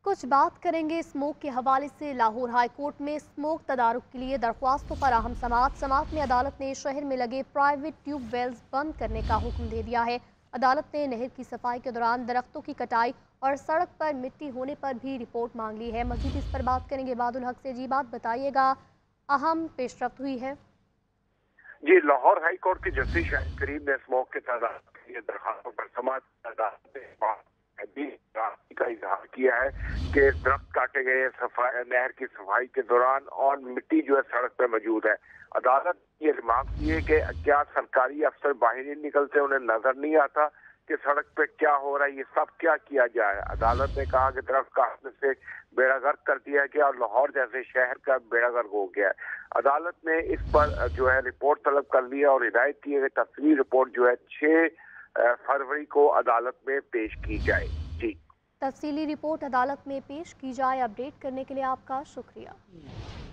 कुछ बात करेंगे स्मोक के हवाले से। लाहौर हाई कोर्ट में स्मोक तदारुक के लिए दरख्वास्तों पर अहम समाअत में अदालत ने शहर में लगे प्राइवेट ट्यूब वेल्स बंद करने का हुक्म दे दिया है। अदालत ने नहर की सफाई के दौरान दरख्तों की कटाई और सड़क पर मिट्टी होने पर भी रिपोर्ट मांग ली है। मजीद इस पर बात करेंगे बादुल हक से। जी बात बताइएगा, अहम पेशरफ्त हुई है? जी, लाहौर हाई कोर्ट के जस्टिस शाहिद करीम ने स्मोक के तादाद के लिए दरखास्तों पर समाअत का इजहार किया है कि दरख्त काटे गए, नहर की सफाई के दौरान और मिट्टी जो है सड़क पे मौजूद है। अदालत ये रिमार्क की है कि क्या सरकारी अफसर बाहर नहीं निकलते, उन्हें नजर नहीं आता कि सड़क पे क्या हो रहा है, ये सब क्या किया जाए। अदालत ने कहा कि दरख्त काटने से बेड़ा गर्क कर दिया गया और लाहौर जैसे शहर का बेड़ा गर्क हो गया है। अदालत ने इस पर जो है रिपोर्ट तलब कर लिया और हिदायत की है कि तफसीली रिपोर्ट जो है 6 फरवरी को अदालत में पेश की जाए। जी, तफसीली रिपोर्ट अदालत में पेश की जाए। अपडेट करने के लिए आपका शुक्रिया।